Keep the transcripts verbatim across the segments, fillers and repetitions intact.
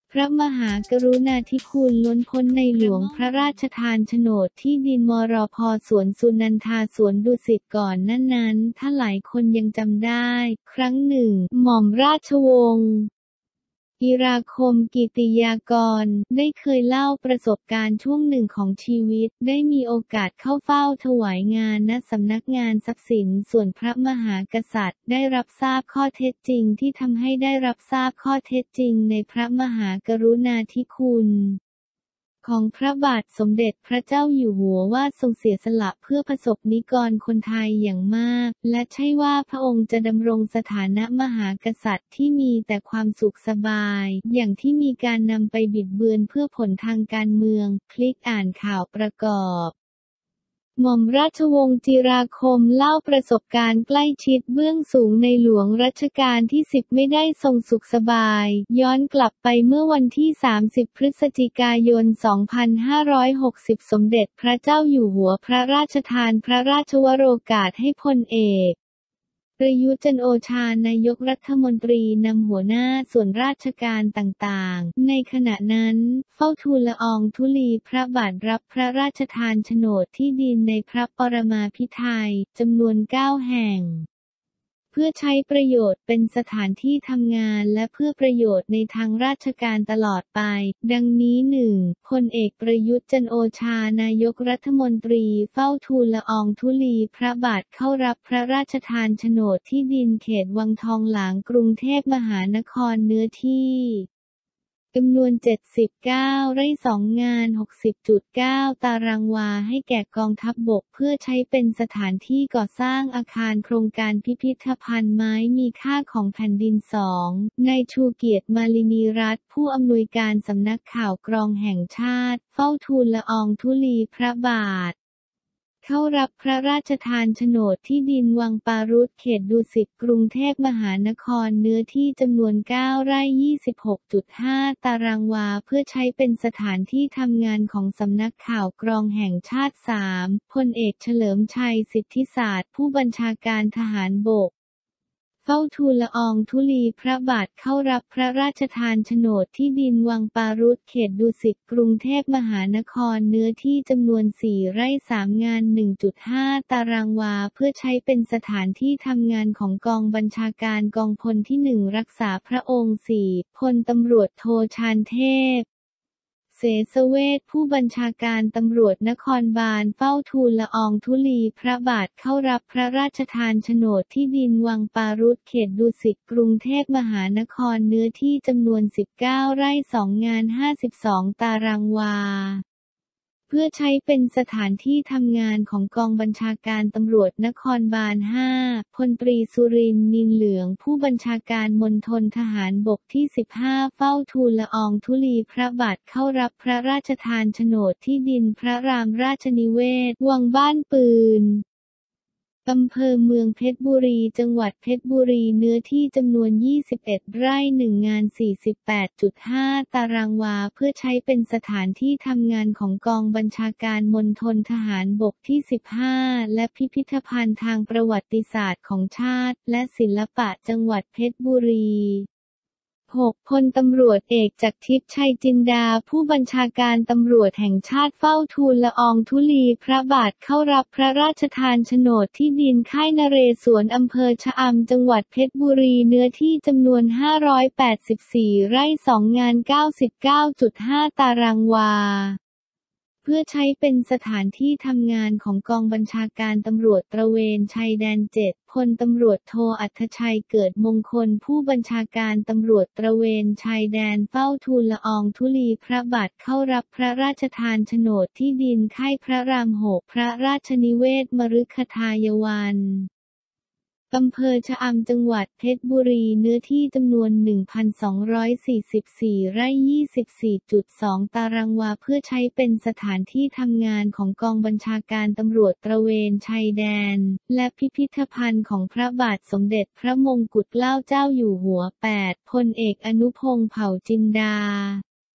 พระมหากรุณาธิคุณล้นพ้นในหลวงพระราชทานโฉนดที่ดินมรพ.สวนสุนันทาสวนดุสิตก่อนหน้านั้นถ้าหลายคนยังจำได้ ครั้งหนึ่ง หม่อมราชวงศ์อิราคมกิติยากรได้เคยเล่าประสบการณ์ช่วงหนึ่งของชีวิตได้มีโอกาสเข้าเฝ้าถวายงานณสำนักงานทรัพย์สินส่วนพระมหากษัตริย์ได้รับทราบข้อเท็จจริงที่ทำให้ได้รับทราบข้อเท็จจริงในพระมหากรุณาธิคุณของพระบาทสมเด็จพระเจ้าอยู่หัวว่าทรงเสียสละเพื่อประสบนิกรคนไทยอย่างมากและใช่ว่าพระองค์จะดำรงสถานะมหากษัตริย์ที่มีแต่ความสุขสบายอย่างที่มีการนำไปบิดเบือนเพื่อผลทางการเมืองคลิกอ่านข่าวประกอบหม่อมราชวงศ์จิราคมเล่าประสบการณ์ใกล้ชิดเบื้องสูงในหลวงรัชกาลที่สิบไม่ได้ทรงสุขสบายย้อนกลับไปเมื่อวันที่สามสิบพฤศจิกายนสองพันห้าร้อยหกสิบสมเด็จพระเจ้าอยู่หัวพระราชทานพระราชวโรกาสให้พลเอกประยุทธ์จันทร์โอชานายกรัฐมนตรีนำหัวหน้าส่วนราชการต่างๆในขณะนั้นเฝ้าทูลละอองธุลีพระบาทรับพระราชทานโฉนดที่ดินในพระปรมาภิไธยจำนวนเก้าแห่งเพื่อใช้ประโยชน์เป็นสถานที่ทำงานและเพื่อประโยชน์ในทางราชการตลอดไปดังนี้ หนึ่ง พลเอกประยุทธ์จันทร์โอชานายกรัฐมนตรีเฝ้าทูลละอองธุลีพระบาทเข้ารับพระราชทานโฉนดที่ดินเขตวังทองหลางกรุงเทพมหานครเนื้อที่จำนวนเจ็ดสิบเก้าไร่สองงาน หกสิบจุดเก้า ตารางวาให้แก่กองทัพบกเพื่อใช้เป็นสถานที่ก่อสร้างอาคารโครงการพิพิธภัณฑ์ไม้มีค่าของแผ่นดิน สอง นายชูเกียรติมาลินีรัตน์ผู้อำนวยการสำนักข่าวกรองแห่งชาติเฝ้าทูลละอองธุลีพระบาทเข้ารับพระราชทานโฉนดที่ดินวังปารุตเขตดุสิตกรุงเทพมหานครเนื้อที่จำนวนเก้าไร่ ยี่สิบหกจุดห้า ตารางวาเพื่อใช้เป็นสถานที่ทำงานของสำนักข่าวกรองแห่งชาติ สาม พลเอกเฉลิมชัยสิทธิศาสตร์ผู้บัญชาการทหารบกเฝ้าทูลละอองธุลีพระบาทเข้ารับพระราชทานโฉนดที่ดินวังปารุตเขตดุสิตกรุงเทพมหานครเนื้อที่จำนวนสี่ไร่สามงาน หนึ่งจุดห้า ตารางวาเพื่อใช้เป็นสถานที่ทำงานของกองบัญชาการกองพลที่หนึ่งรักษาพระองค์ สี่ พลตำรวจโทชาญเทพเสสเวชผู้บัญชาการตำรวจนครบาลเฝ้าทูลละอองธุลีพระบาทเข้ารับพระราชทานโฉนดที่ดินวังปารุตเขตดุสิตกรุงเทพมหานครเนื้อที่จำนวนสิบเก้าไร่สองงาน ห้าสิบสอง ตารางวาเพื่อใช้เป็นสถานที่ทำงานของกองบัญชาการตำรวจนครบาล ห้า พลตรีสุรินทร์นินเหลืองผู้บัญชาการมณฑลทหารบกที่ สิบห้า เฝ้าทูลละอองธุลีพระบาทเข้ารับพระราชทานโฉนดที่ดินพระรามราชนิเวศวังบ้านปืนอำเภอเมืองเพชรบุรีจังหวัดเพชรบุรีเนื้อที่จำนวนยี่สิบเอ็ดไร่หนึ่งงาน สี่สิบแปดจุดห้า ตารางวาเพื่อใช้เป็นสถานที่ทำงานของกองบัญชาการมณฑลทหารบกที่ สิบห้า และพิพิธภัณฑ์ทางประวัติศาสตร์ของชาติและศิลปะจังหวัดเพชรบุรี หก พลตำรวจเอกจักรทิพย์ชัยจินดาผู้บัญชาการตำรวจแห่งชาติเฝ้าทูลละอองธุลีพระบาทเข้ารับพระราชทานโฉนดที่ดินค่ายนเรศวรอำเภอชะอำจังหวัดเพชรบุรีเนื้อที่จำนวนห้าร้อยแปดสิบสี่ไร่สองงาน เก้าสิบเก้าจุดห้า ตารางวาเพื่อใช้เป็นสถานที่ทำงานของกองบัญชาการตำรวจตระเวนชายแดน เจ็ด พลตำรวจโทอัธชัยเกิดมงคลผู้บัญชาการตำรวจตระเวนชายแดนเฝ้าทูลละอองธุลีพระบาทเข้ารับพระราชทานโฉนดที่ดินค่ายพระรามหกพระราชนิเวศมฤคทายวันอำเภอชะอำจังหวัดเพชรบุรีเนื้อที่จำนวน หนึ่งพันสองร้อยสี่สิบสี่ ไร่ ยี่สิบสี่จุดสอง ตารางวาเพื่อใช้เป็นสถานที่ทำงานของกองบัญชาการตำรวจตระเวนชายแดนและพิพิธภัณฑ์ของพระบาทสมเด็จพระมงกุฎเกล้าเจ้าอยู่หัว แปด พลเอกอนุพงษ์เผ่าจินดา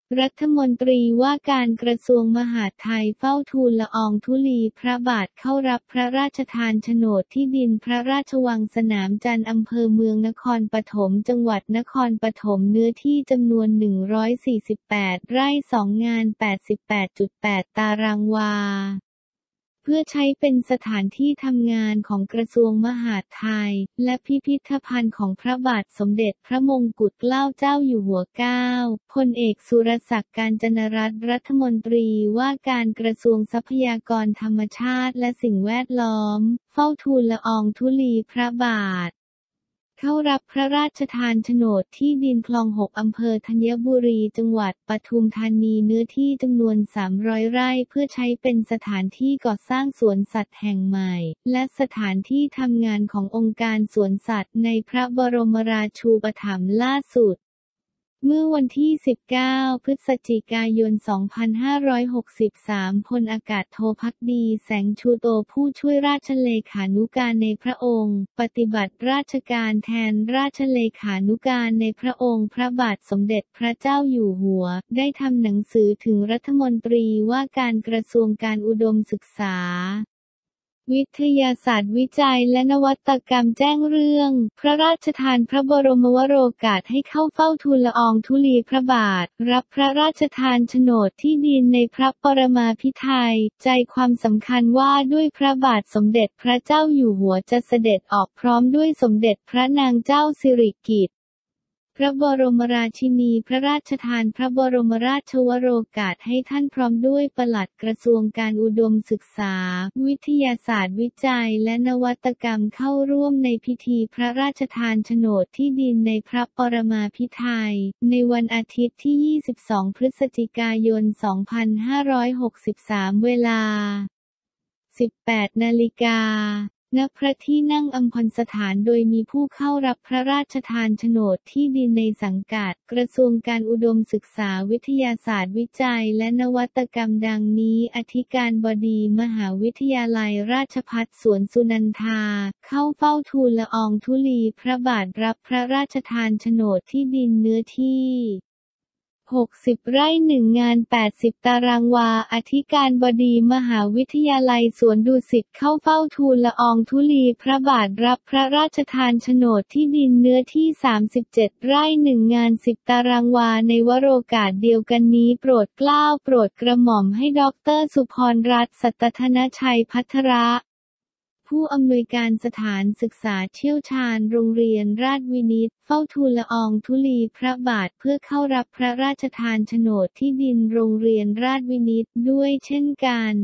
รัฐมนตรีว่าการกระทรวงมหาดไทยเฝ้าทูลละอองธุลีพระบาทเข้ารับพระราชทานโฉนดที่ดินพระราชวังสนามจันทร์อำเภอเมืองนครปฐมจังหวัดนครปฐมเนื้อที่จำนวนหนึ่งร้อยสี่สิบแปดไร่สองงาน แปดสิบแปดจุดแปด ตารางวาเพื่อใช้เป็นสถานที่ทำงานของกระทรวงมหาดไทยและพิพิธภัณฑ์ของพระบาทสมเด็จพระมงกุฎเกล้าเจ้าอยู่หัวเก้าพลเอกสุรศักดิ์ กาญจนรัตน์รัฐมนตรีว่าการกระทรวงทรัพยากรธรรมชาติและสิ่งแวดล้อมเฝ้าทูลละอองธุลีพระบาทเข้ารับพระราชทานโฉนดที่ดินคลองหกอำเภอธัญบุรีจังหวัดปทุมธานีเนื้อที่จำนวนสามร้อยไร่เพื่อใช้เป็นสถานที่ก่อสร้างสวนสัตว์แห่งใหม่และสถานที่ทำงานขององค์การสวนสัตว์ในพระบรมราชูปถัมภ์ล่าสุดเมื่อวันที่ สิบเก้า พฤศจิกายน สองพันห้าร้อยหกสิบสาม พลอากาศโทภักดีแสงชูโตผู้ช่วยราชเลขานุการในพระองค์ปฏิบัติราชการแทนราชเลขานุการในพระองค์พระบาทสมเด็จพระเจ้าอยู่หัวได้ทำหนังสือถึงรัฐมนตรีว่าการกระทรวงการอุดมศึกษาวิทยาศาสตร์วิจัยและนวัตกรรมแจ้งเรื่องพระราชทานพระบรมวโรกาสให้เข้าเฝ้าทูลละอองธุลีพระบาทรับพระราชทานโฉนดที่ดินในพระปรมาภิไธยใจความสำคัญว่าด้วยพระบาทสมเด็จพระเจ้าอยู่หัวจะเสด็จออกพร้อมด้วยสมเด็จพระนางเจ้าสิริกิติ์พระบรมราชินีพระราชทานพระบรมราชวโรกาสให้ท่านพร้อมด้วยปลัดกระทรวงการอุดมศึกษาวิทยาศาสตร์วิจัยและนวัตกรรมเข้าร่วมในพิธีพระราชทานโฉนดที่ดินในพระปรมาภิไธยในวันอาทิตย์ที่ ยี่สิบสอง พฤศจิกายน สองพันห้าร้อยหกสิบสาม เวลา สิบแปด นาฬิกาณ พระที่นั่งอัมพรสถานโดยมีผู้เข้ารับพระราชทานโฉนดที่ดินในสังกัดกระทรวงการอุดมศึกษาวิทยาศาสตร์วิจัยและนวัตกรรมดังนี้อธิการบดีมหาวิทยาลัยราชภัฏสวนสุนันทาเข้าเฝ้าทูลละอองธุลีพระบาทรับพระราชทานโฉนดที่ดินเนื้อที่หกสิบไร่หนึ่งงานแปดสิบตารางวาอธิการบดีมหาวิทยาลัยสวนดุสิตเข้าเฝ้าทูลละอองธุลีพระบาทรับพระราชทานโฉนดที่ดินเนื้อที่สามสิบเจ็ดไร่หนึ่งงานสิบตารางวาในวโรกาสเดียวกันนี้โปรดเกล้าโปรดกระหม่อมให้ด็อกเตอร์สุพรรัตน์สัตธนชัยภัทระผู้อำนวยการสถานศึกษาเชี่ยวชาญโรงเรียนราชวินิตเฝ้าทูลละอองธุลีพระบาทเพื่อเข้ารับพระราชทานโฉนดที่ดินโรงเรียนราชวินิตด้วยเช่นกัน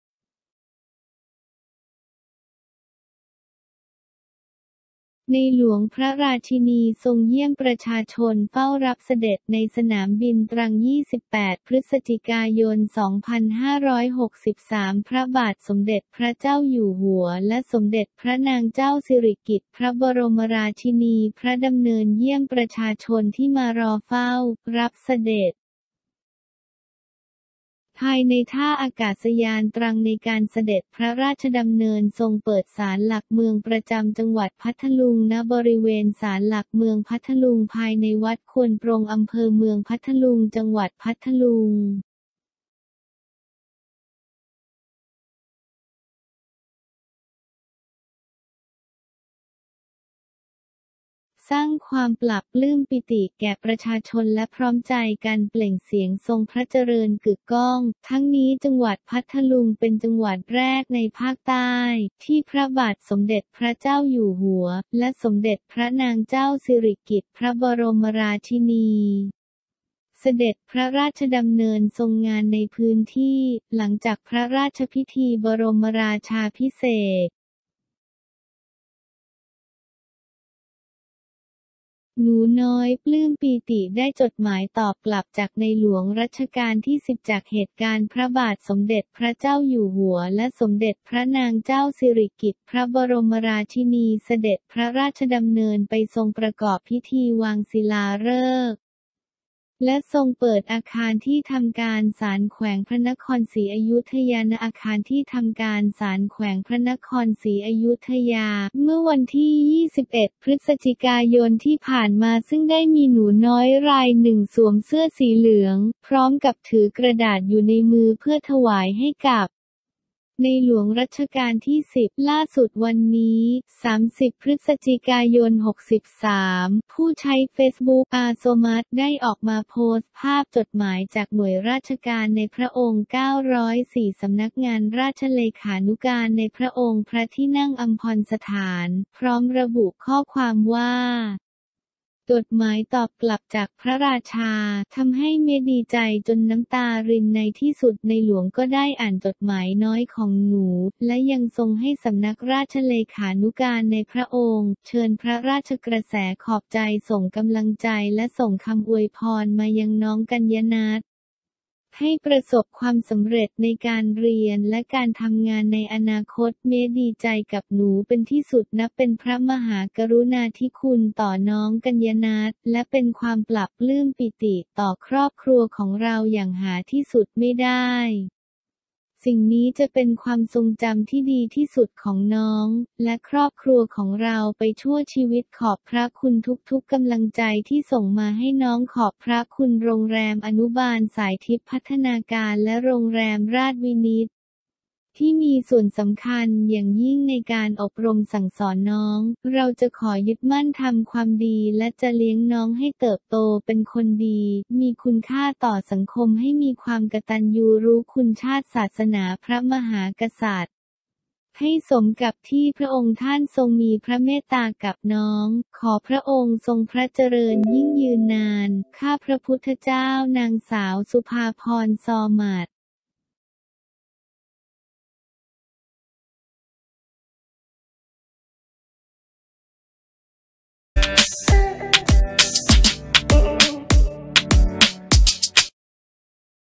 ในหลวงพระราชินีทรงเยี่ยมประชาชนเฝ้ารับเสด็จในสนามบินตรัง ยี่สิบแปด พฤศจิกายน สองพันห้าร้อยหกสิบสาม พระบาทสมเด็จพระเจ้าอยู่หัวและสมเด็จพระนางเจ้าสิริกิติ์พระบรมราชินีพระดำเนินเยี่ยมประชาชนที่มารอเฝ้ารับเสด็จภายในท่าอากาศยานตรังในการเสด็จพระราชดำเนินทรงเปิดศาลหลักเมืองประจำจังหวัดพัทลุงณบริเวณศาลหลักเมืองพัทลุงภายในวัดควนปรงอำเภอเมืองพัทลุงจังหวัดพัทลุงสร้างความปรับปลื้มปิติแก่ประชาชนและพร้อมใจกันเปล่งเสียงทรงพระเจริญกึกก้องทั้งนี้จังหวัดพัทลุงเป็นจังหวัดแรกในภาคใต้ที่พระบาทสมเด็จพระเจ้าอยู่หัวและสมเด็จพระนางเจ้าสิริกิติ์พระบรมราชินีเสด็จพระราชดำเนินทรงงานในพื้นที่หลังจากพระราชพิธีบรมราชาภิเษกหนูน้อยปลื้มปีติได้จดหมายตอบกลับจากในหลวงรัชกาลที่ สิบจากเหตุการณ์พระบาทสมเด็จพระเจ้าอยู่หัวและสมเด็จพระนางเจ้าสิริกิติ์พระบรมราชินีเสด็จพระราชดำเนินไปทรงประกอบพิธีวางศิลาฤกษ์และทรงเปิดอาคารที่ทำการศาลแขวงพระนครศรีอยุธยาณอาคารที่ทำการศาลแขวงพระนครศรีอยุธยาเมื่อวันที่ ยี่สิบเอ็ด พฤศจิกายนที่ผ่านมาซึ่งได้มีหนูน้อยรายหนึ่งสวมเสื้อสีเหลืองพร้อมกับถือกระดาษอยู่ในมือเพื่อถวายให้กับในหลวงรัชกาลที่ สิบ ล่าสุดวันนี้ สามสิบ พฤศจิกายน หกสาม ผู้ใช้เฟซบุ๊ก อาโซมัสได้ออกมาโพสต์ภาพจดหมายจากหน่วยราชการในพระองค์ เก้าร้อยสี่ สำนักงานราชเลขานุการในพระองค์พระที่นั่งอัมพรสถานพร้อมระบุข้อความว่าจดหมายตอบกลับจากพระราชาทำให้เมดีใจจนน้ำตารินในที่สุดในหลวงก็ได้อ่านจดหมายน้อยของหนูและยังทรงให้สำนักราชเลขานุการในพระองค์เชิญพระราชกระแสขอบใจส่งกำลังใจและส่งคำอวยพรมายังน้องกัญญนัทให้ประสบความสำเร็จในการเรียนและการทำงานในอนาคตเมดีใจกับหนูเป็นที่สุดนับเป็นพระมหากรุณาธิคุณต่อน้องกัญญนัทและเป็นความปรับปลื้มปิติต่อครอบครัวของเราอย่างหาที่สุดไม่ได้สิ่งนี้จะเป็นความทรงจำที่ดีที่สุดของน้องและครอบครัวของเราไปชั่วชีวิตขอบพระคุณทุกๆกำลังใจที่ส่งมาให้น้องขอบพระคุณโรงแรมอนุบาลสายทิพย์พัฒนาการและโรงแรมราชวินิตที่มีส่วนสำคัญอย่างยิ่งในการอบรมสั่งสอนน้องเราจะขอยึดมั่นทำความดีและจะเลี้ยงน้องให้เติบโตเป็นคนดีมีคุณค่าต่อสังคมให้มีความกตัญญูรู้คุณชาติศาสนาพระมหากษัตริย์ให้สมกับที่พระองค์ท่านทรงมีพระเมตตากับน้องขอพระองค์ทรงพระเจริญยิ่งยืนนานข้าพระพุทธเจ้านางสาวสุภาพร ซอมัด